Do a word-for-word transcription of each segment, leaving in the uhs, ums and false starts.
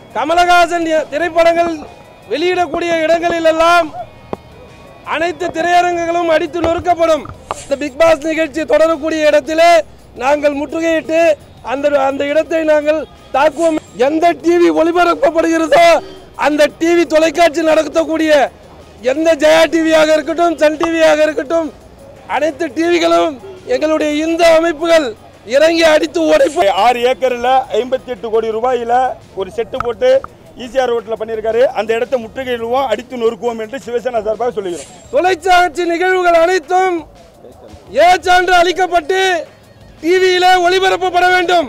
கமலஹாசன் திரைப்படங்கள் வெளியிடக்கூடிய இடங்களிலெல்லாம் அனைத்து திரையரங்குகளும் அடித்து நொறுக்கப்படும். இந்த பிக் பாஸ் நிகழ்ச்சி தொடரக்கூடிய இடத்திலே நாங்கள் முற்றுகையிட்டு அந்த அந்த இடத்தை நாங்கள் தாக்குவோம். எந்த டிவி ஒளிபரப்பப்படுகிறதோ அந்த டிவி தொலைக்காட்சி நடத்தக்கூடிய எந்த ஜெயா டிவியாக இருக்கட்டும், சன் டிவியாக இருக்கட்டும், அனைத்து டிவிகளும் எங்களுடைய இந்த அமைப்புகள் இறங்கி அடித்து உடைப்பு. ஆறு ஏக்கரில் ஐம்பத்தி எட்டு கோடி ரூபாயில் ஒரு செட்டு போட்டு ஈசிஆர் ரோட்டில் பண்ணியிருக்காரு. அந்த இடத்தை முற்றுகையிடுவோம், அடித்து நொறுக்குவோம் என்று சிவசேனா சார்பாக சொல்லுகிறோம். தொலைக்காட்சி நிகழ்வுகள் அனைத்தும் ஏ சான்று அளிக்கப்பட்டு டிவியில ஒளிபரப்பப்பட வேண்டும்.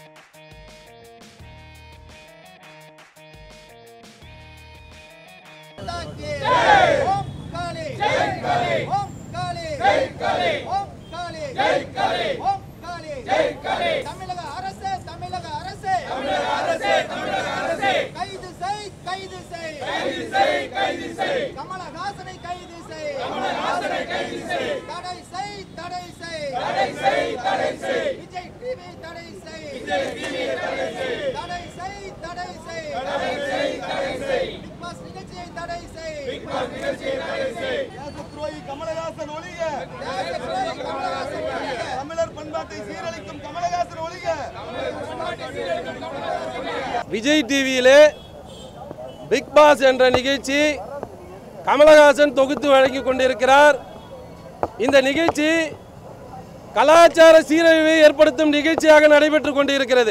தமிழக அரசே தமிழக அரசே கைது செய் கைது செய் கைது செய் கமலஹாசனை கைது செய் தடை செய் தடை செய் தடை செய் விஜய் டிவி தடை செய் தடை செய் தடை செய் பிக் பாஸ் நிகழ்ச்சியை தடை செய் துரோகி கமலஹாசன் ஒழிக, கமலஹாசன் ஒழிக, தமிழர் பண்பாட்டை சீரழிக்கும் கமலஹாசன் ஒழிக. விஜய் டிவியிலே பிக் பாஸ் என்ற நிகழ்ச்சி கமலஹாசன் தொகுத்து வழங்கி கொண்டிருக்கிறார். இந்த நிகழ்ச்சி கலாச்சார சீரழிவை ஏற்படுத்தும் நிகழ்ச்சியாக நடைபெற்றுக் கொண்டிருக்கிறது.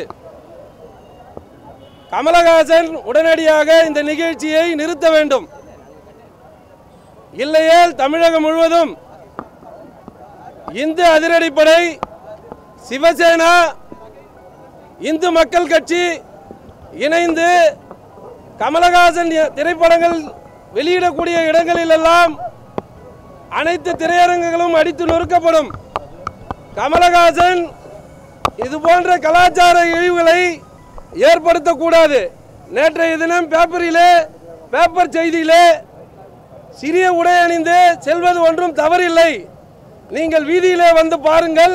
கமலஹாசன் உடனடியாக இந்த நிகழ்ச்சியை நிறுத்த வேண்டும். இல்லையேல் தமிழகம் முழுவதும் இந்து அதிரடிப்படை, சிவசேனா, இந்து மக்கள் கட்சி இணைந்து கமலஹாசன் திரைப்படங்கள் வெளியிடக்கூடிய இடங்களிலெல்லாம் அனைத்து திரையரங்குகளும் அடித்து நொறுக்கப்படும். கமலஹாசன் இது போன்ற கலாச்சார இழிவுகளை ஏற்படுத்தக்கூடாது. நேற்றைய தினம் பேப்பரிலே பேப்பர் செய்தியிலே சிறிய உடை அணிந்து செல்வது ஒன்றும் தவறில்லை, நீங்கள் வீதியிலே வந்து பாருங்கள்,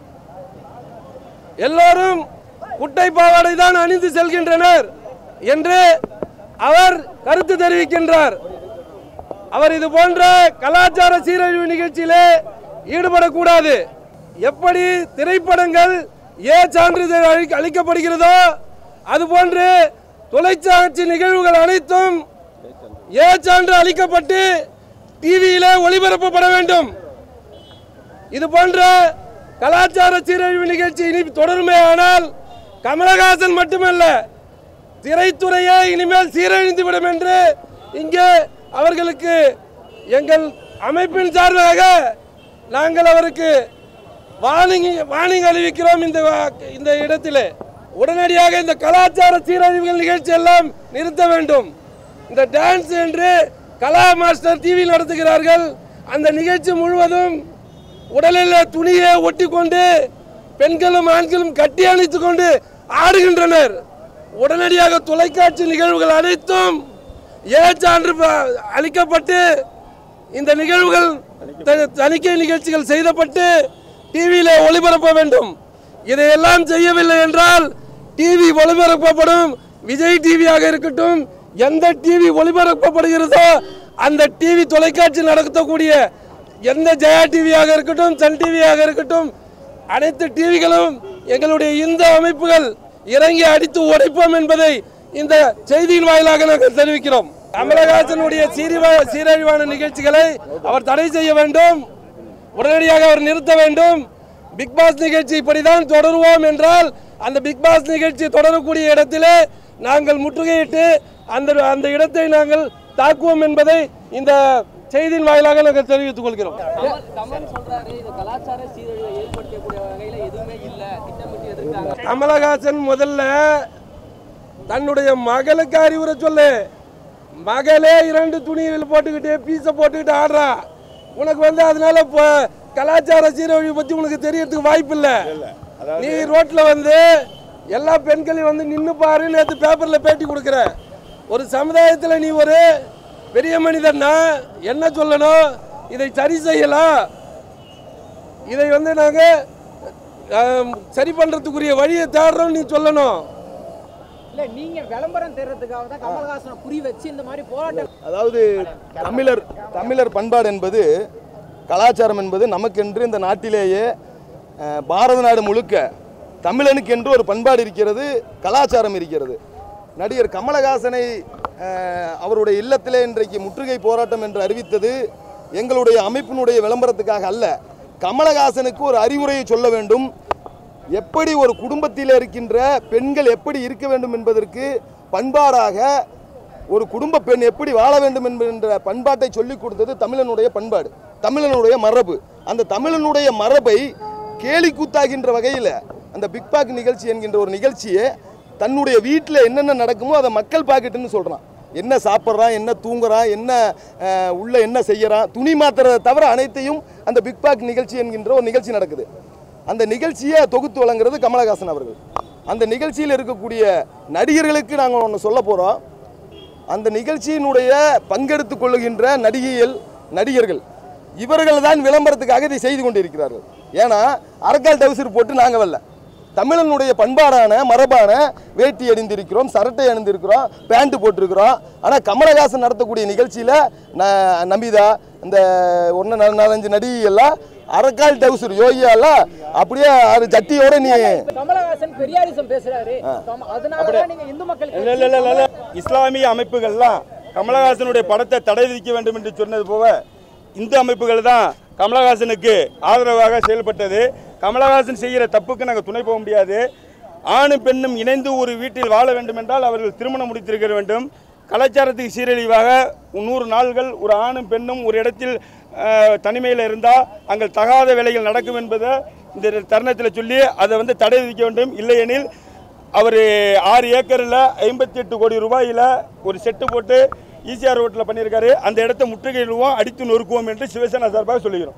எல்லோரும் குட்டை பாவாடை தான் அணிந்து செல்கின்றனர் என்று அவர் கருத்து தெரிவிக்கின்றார். அவர் இது போன்ற கலாச்சார சீரழிவு நிகழ்ச்சியிலே ஈடுபடக்கூடாது. எப்படி திரைப்படங்கள் ஏ சான்றிதழ் அளிக்கப்படுகிறதோ அதுபோன்று தொலைக்காட்சி நிகழ்வுகள் அனைத்தும் ஏ சான்று அளிக்கப்பட்டு டிவியில ஒளிபரப்பப்பட வேண்டும். இது போன்ற கலாச்சார சீரழிவு நிகழ்ச்சி இனி தொடருமே ஆனால் கமலஹாசன் மட்டுமல்ல, திரைத்துறையே இனிமேல் சீரழிந்துவிடும் என்று இங்கே அவர்களுக்கு எங்கள் அமைப்பின் சார்பாக நாங்கள் அவருக்கு வார்னிங் வார்னிங் அறிவிக்கிறோம். இந்த இந்த இடத்திலே உடனடியாக இந்த கலாச்சார சீரழிவுகள் நிகழ்ச்சி எல்லாம் நிறுத்த வேண்டும். இந்த டான்ஸ் என்று கலா மாஸ்டர் டிவி நடத்துகிறார்கள். அந்த நிகழ்ச்சி முழுவதும் உடலில் துணியை ஒட்டி கொண்டு பெண்களும் ஆண்களும் கட்டி அணைத்துக் கொண்டு ஆடுகின்றனர். உடனடியாக தொலைக்காட்சி நிகழ்வுகள் அனைத்தும் ஏ சான்று அளிக்கப்பட்டு இந்த நிகழ்வுகள் தணிக்கை நிகழ்ச்சிகள் செய்யப்பட்டு டிவியில ஒளிபரப்ப வேண்டும். இதையெல்லாம் செய்யவில்லை என்றால் டிவி ஒளிபரப்பப்படும். விஜய் டிவியாக இருக்கட்டும், எந்த டிவி ஒளிபரப்பப்படுகிறதோ அந்த டிவி தொலைக்காட்சி நடத்தக்கூடிய எந்த ஜெயா டிவியாக இருக்கட்டும், சன் டிவியாக இருக்கட்டும், அனைத்து டிவிகளும் எங்களுடைய இந்த அமைப்புகள் இறங்கி அடித்து உடைப்போம் என்பதை இந்த செய்தியின் வாயிலாக நாங்கள் தெரிவிக்கிறோம். கமலஹாசனுடைய சீரழிவான நிகழ்ச்சிகளை அவர் தடை செய்ய வேண்டும், உடனடியாக அவர் நிறுத்த வேண்டும். பிக் பாஸ் நிகழ்ச்சி இப்படிதான் தொடருவோம் என்றால் அந்த பிக் பாஸ் நிகழ்ச்சி தொடரக்கூடிய இடத்திலே நாங்கள் முற்றுகையிட்டு அந்த அந்த இடத்தை நாங்கள் தாக்குவோம் என்பதை இந்த செய்தியின் வாயிலாக நாங்கள் தெரிவித்துக் கொள்கிறோம். கமலஹாசன் முதல்ல தன்னுடைய மகளுக்கு அறிவுரை சொல்லு. மகளே இரண்டு துணிகள் போட்டுக்கிட்டு பீஸ போட்டுக்கிட்டு ஆடுறா. உனக்கு வந்து அதனால கலாச்சார சீரழிவு பத்தி உனக்கு தெரியறதுக்கு வாய்ப்பு இல்லை. நீ ரோட்ல வந்து எல்லா பெண்களையும் வந்து நின்று பாரு, நேற்று பேப்பர்ல பேட்டி கொடுக்குற. ஒரு சமுதாயத்தில் நீ ஒரு பெரிய மனிதன்னா என்ன சொல்லணும்? இதை சரி செய்யலாம், இதை வந்து நாங்கள் சரி பண்ணுறதுக்குரிய வழியை தேடுறோம் நீ சொல்லணும். இல்ல நீங்க விளம்பரம் தேர்றதுக்காக தான் கமலஹாசனை குறி வச்சு இந்த மாதிரி போராட்டம். அதாவது தமிழர் தமிழர் பண்பாடு என்பது, கலாச்சாரம் என்பது நமக்கென்று இந்த நாட்டிலேயே பாரத நாடு முழுக்க தமிழனுக்கு என்று ஒரு பண்பாடு இருக்கிறது, கலாச்சாரம் இருக்கிறது. நடிகர் கமலஹாசனை அவருடைய இல்லத்திலே இன்றைக்கு முற்றுகை போராட்டம் என்று அறிவித்தது எங்களுடைய அமைப்பினுடைய விளம்பரத்துக்காக அல்ல. கமலஹாசனுக்கு ஒரு அறிவுரையை சொல்ல வேண்டும். எப்படி ஒரு குடும்பத்தில் இருக்கின்ற பெண்கள் எப்படி இருக்க வேண்டும் என்பதற்கு பண்பாடாக ஒரு குடும்ப பெண் எப்படி வாழ வேண்டும் என்கின்ற பண்பாட்டை சொல்லிக் கொடுத்தது தமிழனுடைய பண்பாடு, தமிழனுடைய மரபு. அந்த தமிழனுடைய மரபை கேலி கூத்தாகின்ற வகையில் அந்த பிக் பாக் நிகழ்ச்சி என்கின்ற ஒரு நிகழ்ச்சியை தன்னுடைய வீட்டில் என்னென்ன நடக்குமோ அதை மக்கள் பாக்கெட்டுன்னு சொல்கிறான். என்ன சாப்பிட்றான், என்ன தூங்குறான், என்ன உள்ள என்ன செய்யறான், துணி மாத்துறதை தவிர அனைத்தையும் அந்த பிக் பாக் நிகழ்ச்சி என்கின்ற ஒரு நிகழ்ச்சி நடக்குது. அந்த நிகழ்ச்சியை தொகுத்து வழங்குறது கமலஹாசன் அவர்கள். அந்த நிகழ்ச்சியில் இருக்கக்கூடிய நடிகர்களுக்கு நாங்கள் ஒன்று சொல்ல போகிறோம். அந்த நிகழ்ச்சியினுடைய பங்கெடுத்து கொள்ளுகின்ற நடிகைகள் நடிகர்கள் இவர்கள் தான் விளம்பரத்துக்காக இதை செய்து கொண்டிருக்கிறார்கள். ஏன்னா அரக்கால் டவுசர் போட்டு நாங்கள் வரல, தமிழனுடைய பண்பாடான மரபான வேட்டி அணிந்திருக்கிறோம், சரட்டை அணிந்திருக்கிறோம், பேண்ட் போட்டிருக்கிறோம். ஆனால் கமலஹாசன் நடத்தக்கூடிய நிகழ்ச்சியில் நமிதா இந்த ஒன்று நாலஞ்சு நடிகைகள்லாம் அரக்கால் டவுசர் யோகியாலாம் அப்படியே அது ஜட்டியோட நீ கமலஹாசன் பெரியாரிசம் பேசுறாரு. அதனால நீங்க இந்து மக்கள் இஸ்லாமிய அமைப்புகள்லாம் கமலஹாசனுடைய படத்தை தடை விதிக்க வேண்டும் என்று சொன்னது போக இந்து அமைப்புகள் தான் கமலஹாசனுக்கு ஆதரவாக செயல்பட்டது. கமலஹாசன் செய்கிற தப்புக்கு நாங்கள் துணை போக முடியாது. ஆணும் பெண்ணும் இணைந்து ஒரு வீட்டில் வாழ வேண்டும் என்றால் அவர்கள் திருமணம் முடித்திருக்க வேண்டும். கலாச்சாரத்துக்கு சீரழிவாக நூறு நாள்கள் ஒரு ஆணும் பெண்ணும் ஒரு இடத்தில் தனிமையில் இருந்தால் அங்கே தகாத வேலைகள் நடக்கும் என்பதை இந்த தருணத்தில் சொல்லி அதை வந்து தடை விதிக்க வேண்டும். இல்லையெனில் அவர் ஆறு ஏக்கரில் ஐம்பத்தி எட்டு கோடி ரூபாயில் ஒரு செட்டு போட்டு ஈசிஆர் ரோட்டில் பண்ணியிருக்காரு. அந்த இடத்த முற்றுகையிடுவோம், அடித்து நொறுக்குவோம் என்று சிவசேனா சார்பாக சொல்லுகிறோம்.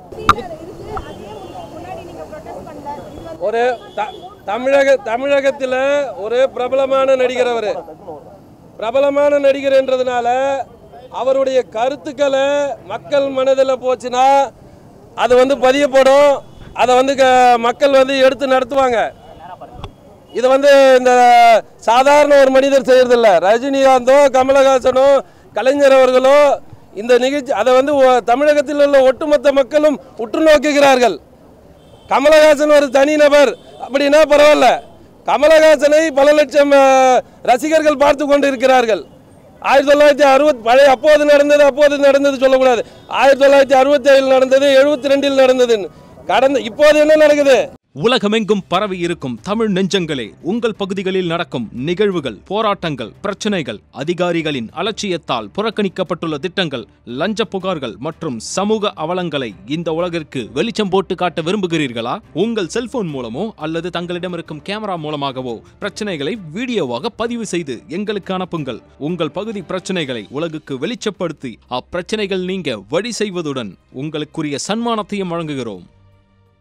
ஒரு தமிழக தமிழகத்தில் ஒரு பிரபலமான நடிகர், அவர் பிரபலமான நடிகர் என்றதுனால அவருடைய கருத்துக்களை மக்கள் மனதில் போச்சுன்னா அது வந்து பதியப்படும், அதை வந்து மக்கள் வந்து எடுத்து நடத்துவாங்க. இது வந்து இந்த சாதாரண ஒரு மனிதர் செய்யறதில்ல. ரஜினிகாந்தோ கமலஹாசனோ கலைஞர் அவர்களோ இந்த நிகழ்ச்சி அதை வந்து தமிழகத்தில் உள்ள ஒட்டுமொத்த மக்களும் உற்று நோக்குகிறார்கள். கமலஹாசன் ஒரு தனிநபர் அப்படின்னா பரவாயில்ல, கமலஹாசனை பல லட்சம் ரசிகர்கள் பார்த்து கொண்டு இருக்கிறார்கள். ஆயிரத்தி தொள்ளாயிரத்தி அறுபத்தி பழைய அப்போது நடந்தது அப்போது நடந்தது சொல்லக்கூடாது. ஆயிரத்தி தொள்ளாயிரத்தி அறுபத்தி ஏழில் நடந்தது, எழுபத்தி ரெண்டில் நடந்ததுன்னு கடந்த இப்போது என்ன நடக்குது? உலகமெங்கும் பரவி இருக்கும் தமிழ் நெஞ்சங்களே, உங்கள் பகுதிகளில் நடக்கும் நிகழ்வுகள், போராட்டங்கள், பிரச்சனைகள், அதிகாரிகளின் அலட்சியத்தால் புறக்கணிக்கப்பட்டுள்ள திட்டங்கள், லஞ்ச புகார்கள் மற்றும் சமூக அவலங்களை இந்த உலகிற்கு வெளிச்சம் போட்டு காட்ட விரும்புகிறீர்களா? உங்கள் செல்போன் மூலமோ அல்லது தங்களிடம் இருக்கும் கேமரா மூலமாகவோ பிரச்சனைகளை வீடியோவாக பதிவு செய்து எங்களுக்கு அனுப்புங்கள். உங்கள் பகுதி பிரச்சனைகளை உலகுக்கு வெளிச்சப்படுத்தி அப்பிரச்சனைகள் நீங்க வழி செய்வதுடன் உங்களுக்குரிய சன்மானத்தையும் வழங்குகிறோம்.